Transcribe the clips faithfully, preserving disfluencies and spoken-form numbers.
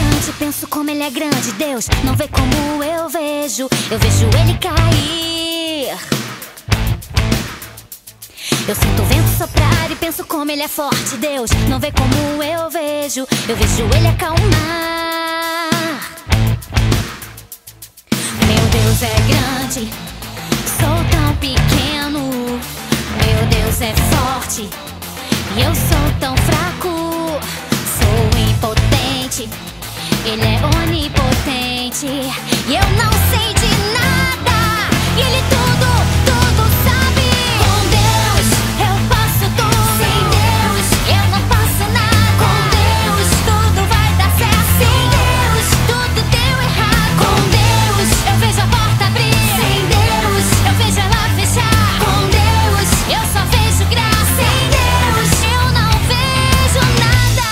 gigante, penso como ele é grande. Deus não vê como eu vejo, eu vejo ele cair. Eu sinto o vento soprar e penso como ele é forte. Deus não vê como eu vejo, eu vejo ele acalmar. Meu Deus é grande, sou tão pequeno. Meu Deus é forte e eu sou tão fraco. Sou impotente, ele é onipotente e eu não sei de nada, e ele tudo, tudo sabe. Com Deus eu posso tudo, sem Deus eu não posso nada. Com Deus tudo vai dar certo, sem Deus tudo deu errado. Com Deus eu vejo a porta abrir, sem Deus eu vejo ela fechar. Com Deus eu só vejo graça, sem Deus eu não vejo nada.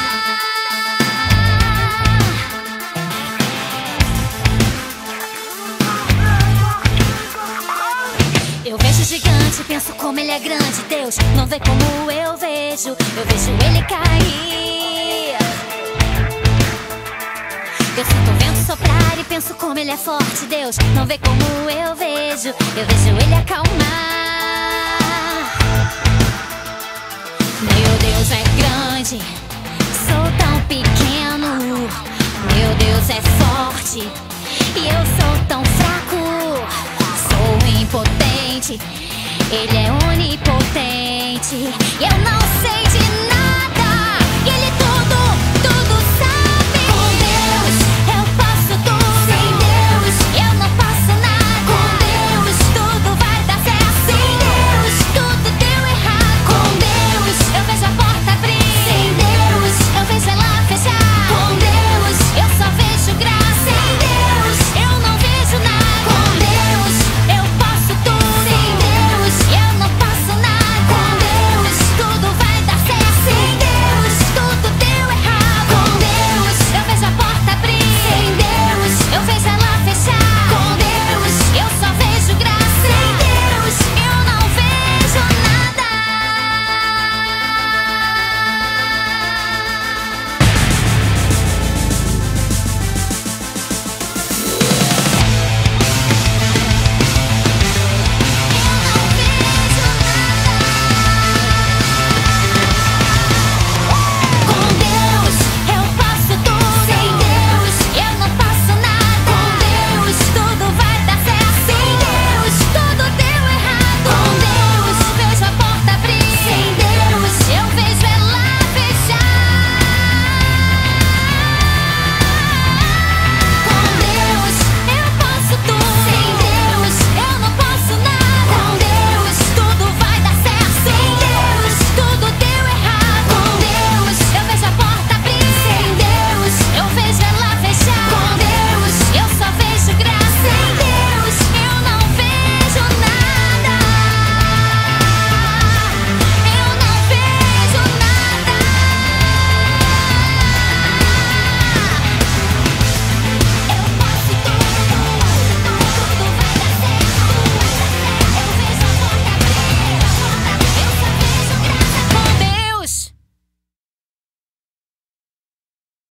Eu vejo o gigante, penso como ele é grande. Deus não vê como eu vejo, eu vejo ele cair. Eu sinto o vento soprar e penso como ele é forte. Deus não vê como eu vejo, eu vejo ele acalmar. Meu Deus é grande, sou tão pequeno. Meu Deus é forte e eu sou tão fraco. Sou impotente, ele é onipotente, eu não sei